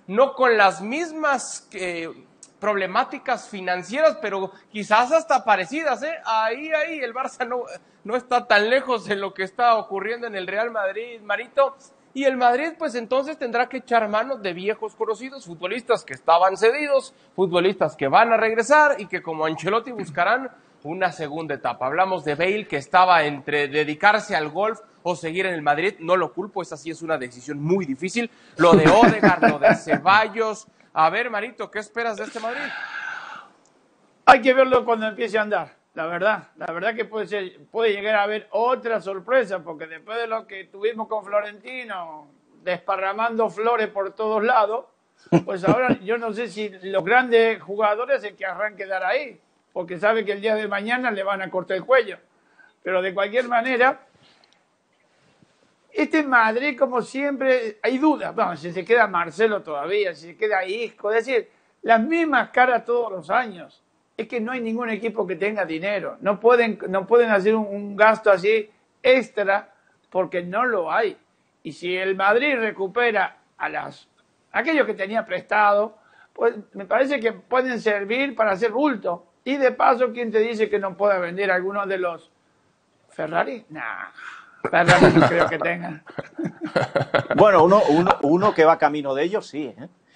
no con las mismas problemáticas financieras, pero quizás hasta parecidas, ¿eh? Ahí, el Barça no está tan lejos de lo que está ocurriendo en el Real Madrid, Marito, y el Madrid pues entonces tendrá que echar manos de viejos conocidos, futbolistas que estaban cedidos, futbolistas que van a regresar y que como Ancelotti buscarán una segunda etapa. Hablamos de Bale, que estaba entre dedicarse al golf o seguir en el Madrid, no lo culpo, esa sí es una decisión muy difícil, lo de Odegaard, lo de Ceballos. A ver, Marito, ¿qué esperas de este Madrid? Hay que verlo cuando empiece a andar, la verdad que puede llegar a haber otra sorpresa, porque después de lo que tuvimos con Florentino, desparramando flores por todos lados, pues ahora yo no sé si los grandes jugadores es que arranquen dar ahí, porque sabe que el día de mañana le van a cortar el cuello. Pero de cualquier manera, este Madrid, como siempre, hay dudas. Bueno, si se queda Marcelo todavía, si se queda Isco, es decir, las mismas caras todos los años. Es que no hay ningún equipo que tenga dinero. No pueden hacer un gasto así extra porque no lo hay. Y si el Madrid recupera aquellos que tenía prestado, pues me parece que pueden servir para hacer bulto. Y de paso, ¿quién te dice que no pueda vender algunos de los Ferrari? Nah. No creo que tengan. Bueno, uno que va camino de ellos, sí,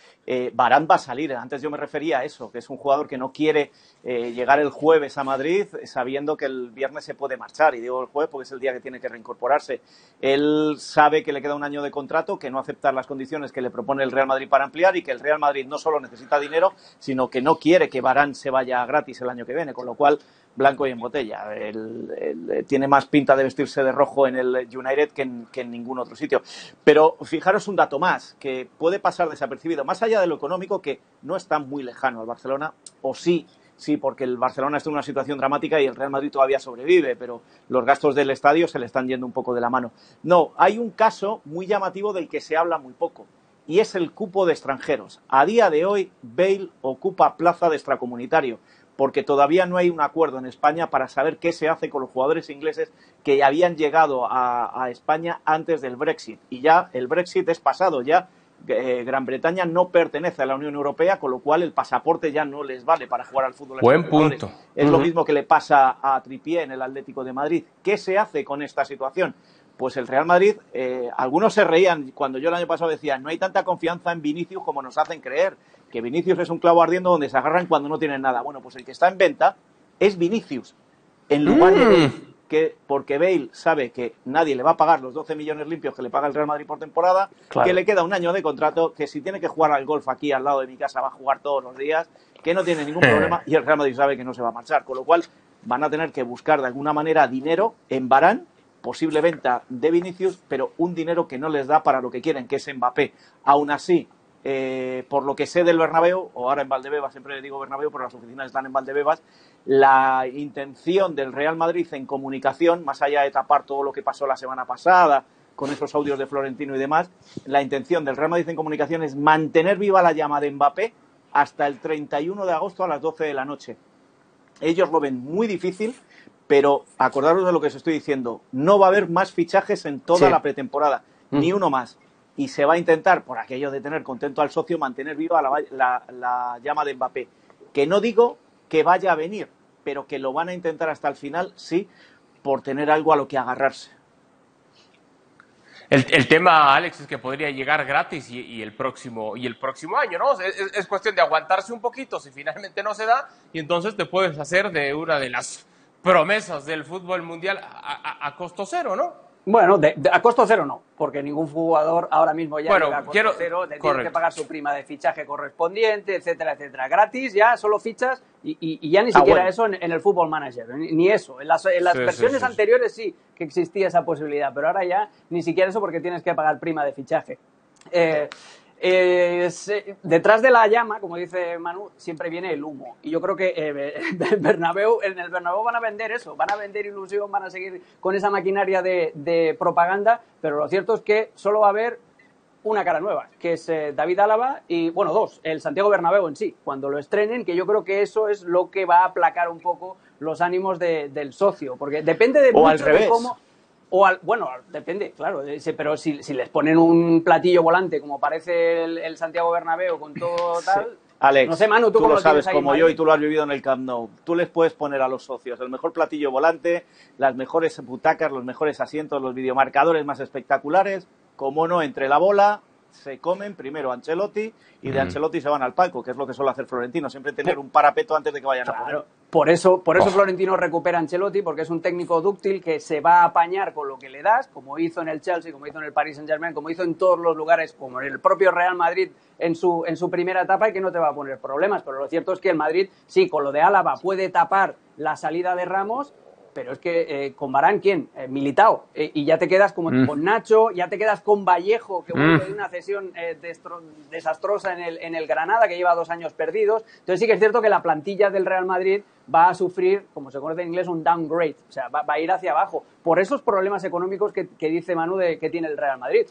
Varane va a salir. Antes yo me refería a eso, que es un jugador que no quiere llegar el jueves a Madrid sabiendo que el viernes se puede marchar. Y digo el jueves porque es el día que tiene que reincorporarse. Él sabe que le queda un año de contrato, que no aceptar las condiciones que le propone el Real Madrid para ampliar y que el Real Madrid no solo necesita dinero, sino que no quiere que Varane se vaya gratis el año que viene, con lo cual blanco y en botella. Él tiene más pinta de vestirse de rojo en el United que en ningún otro sitio. Pero fijaros un dato más, que puede pasar desapercibido, más allá de lo económico, que no está muy lejano al Barcelona, o sí, porque el Barcelona está en una situación dramática y el Real Madrid todavía sobrevive, pero los gastos del estadio se le están yendo un poco de la mano. No, hay un caso muy llamativo del que se habla muy poco, y es el cupo de extranjeros. A día de hoy, Bale ocupa plaza de extracomunitario, porque todavía no hay un acuerdo en España para saber qué se hace con los jugadores ingleses que habían llegado a España antes del Brexit. Y ya el Brexit es pasado, ya Gran Bretaña no pertenece a la Unión Europea, con lo cual el pasaporte ya no les vale para jugar al fútbol. Buen punto. Es lo mismo que le pasa a Trippier en el Atlético de Madrid. ¿Qué se hace con esta situación? Pues el Real Madrid, algunos se reían cuando yo el año pasado decía no hay tanta confianza en Vinicius como nos hacen creer, que Vinicius es un clavo ardiendo donde se agarran cuando no tienen nada. Bueno, pues el que está en venta es Vinicius, en lugar de Bale, porque Bale sabe que nadie le va a pagar los 12 millones limpios que le paga el Real Madrid por temporada, claro, que le queda un año de contrato, que si tiene que jugar al golf aquí al lado de mi casa va a jugar todos los días, que no tiene ningún problema, y el Real Madrid sabe que no se va a marchar, con lo cual van a tener que buscar de alguna manera dinero en Varane, posible venta de Vinicius, pero un dinero que no les da para lo que quieren, que es Mbappé. Aún así, por lo que sé del Bernabéu, o ahora en Valdebebas, siempre le digo Bernabéu, pero las oficinas están en Valdebebas, la intención del Real Madrid en comunicación, más allá de tapar todo lo que pasó la semana pasada, con esos audios de Florentino y demás, la intención del Real Madrid en comunicación es mantener viva la llama de Mbappé hasta el 31 de agosto a las 12 de la noche. Ellos lo ven muy difícil, pero acordaros de lo que os estoy diciendo, no va a haber más fichajes en toda la pretemporada, ni uno más. Y se va a intentar, por aquello de tener contento al socio, mantener viva la llama de Mbappé. Que no digo que vaya a venir, pero que lo van a intentar hasta el final, sí, por tener algo a lo que agarrarse. El tema, Alex, es que podría llegar gratis y el próximo año, ¿no? Es cuestión de aguantarse un poquito si finalmente no se da, y entonces te puedes hacer de una de las promesas del fútbol mundial a costo cero, ¿no? Bueno, a costo cero no, porque ningún jugador ahora mismo ya llega a costo cero, tiene que pagar su prima de fichaje correspondiente, etcétera, etcétera. Gratis, ya solo fichas y ya ni siquiera eso en el Football Manager, ni eso. En las versiones anteriores sí que existía esa posibilidad, pero ahora ya ni siquiera eso porque tienes que pagar prima de fichaje. Detrás de la llama, como dice Manu, siempre viene el humo. Y yo creo que en el Bernabéu van a vender eso, van a vender ilusión, van a seguir con esa maquinaria de propaganda, pero lo cierto es que solo va a haber una cara nueva, que es David Álava y, bueno, dos, el Santiago Bernabéu en sí, cuando lo estrenen, que yo creo que eso es lo que va a aplacar un poco los ánimos del socio, porque depende de mucho de cómo... Bueno, depende, claro, pero si les ponen un platillo volante como parece el Santiago Bernabéu con todo tal... Sí. Alex, no sé, Manu, tú cómo lo sabes ahí, como Manu? yo y tú lo has vivido en el Camp Nou. Tú les puedes poner a los socios el mejor platillo volante, las mejores butacas, los mejores asientos, los videomarcadores más espectaculares. Como no, entre la bola se comen primero Ancelotti y de Ancelotti se van al palco, que es lo que suele hacer Florentino, siempre tener un parapeto antes de que vayan a comer. Por eso Florentino recupera a Ancelotti, porque es un técnico dúctil que se va a apañar con lo que le das, como hizo en el Chelsea, como hizo en el Paris Saint-Germain, como hizo en todos los lugares, como en el propio Real Madrid en su primera etapa, y que no te va a poner problemas. Pero lo cierto es que el Madrid, sí, con lo de Álava puede tapar la salida de Ramos, pero es que con Varane, ¿quién? Militao. Y ya te quedas como con Nacho, ya te quedas con Vallejo, que vuelve de una cesión desastrosa en el Granada, que lleva 2 años perdidos. Entonces sí que es cierto que la plantilla del Real Madrid va a sufrir, como se conoce en inglés, un downgrade. O sea, va a ir hacia abajo. Por esos problemas económicos que dice Manu que tiene el Real Madrid.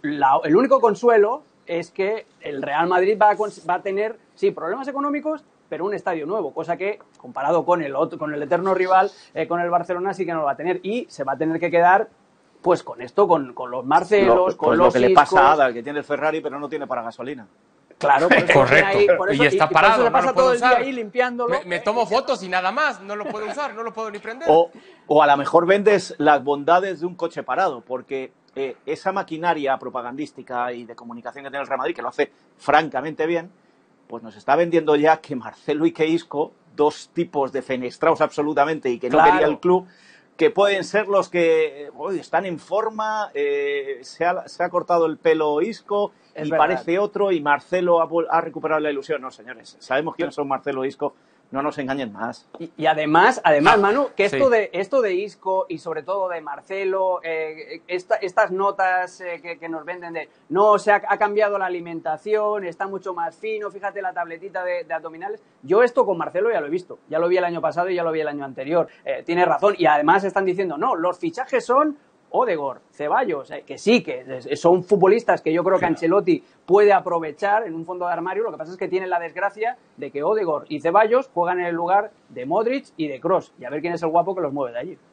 El único consuelo es que el Real Madrid va a tener, sí, problemas económicos, pero un estadio nuevo, cosa que, comparado con el eterno rival, con el Barcelona, sí que no lo va a tener, y se va a tener que quedar pues con esto, con los Marcelos, con los lo que le Iscos. pasa a Ada, que tiene el Ferrari pero no tiene para gasolina. Claro, por eso correcto. ahí, por eso, Y está por parado, eso se no pasa lo puedo todo el día usar. ahí limpiándolo. Me tomo fotos y nada más, no lo puedo usar, no lo puedo ni prender. O a lo mejor vendes las bondades de un coche parado, porque esa maquinaria propagandística y de comunicación que tiene el Real Madrid, que lo hace francamente bien, pues nos está vendiendo ya que Marcelo y que Isco, 2 tipos defenestrados absolutamente y que no quería el club, que pueden ser los que están en forma, se ha cortado el pelo Isco y parece otro, y Marcelo ha recuperado la ilusión. No, señores, sabemos quiénes son Marcelo e Isco, no nos engañen más. Y además, Manu, que esto de Isco y sobre todo de Marcelo, estas notas que nos venden de no, ha cambiado la alimentación, está mucho más fino, fíjate la tabletita de abdominales. Yo esto con Marcelo ya lo he visto, ya lo vi el año pasado y ya lo vi el año anterior. Tiene razón, y además están diciendo, no, los fichajes son Ødegaard, Ceballos, que sí, que son futbolistas que yo creo que Ancelotti puede aprovechar en un fondo de armario. Lo que pasa es que tiene la desgracia de que Ødegaard y Ceballos juegan en el lugar de Modric y de Kroos, y a ver quién es el guapo que los mueve de allí.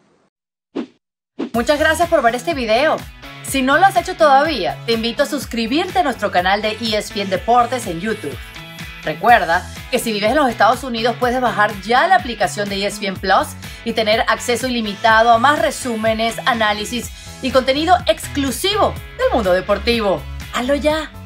Muchas gracias por ver este video. Si no lo has hecho todavía, te invito a suscribirte a nuestro canal de ESPN Deportes en YouTube. Recuerda que si vives en los Estados Unidos puedes bajar ya la aplicación de ESPN Plus y tener acceso ilimitado a más resúmenes, análisis y contenido exclusivo del mundo deportivo. ¡Hazlo ya!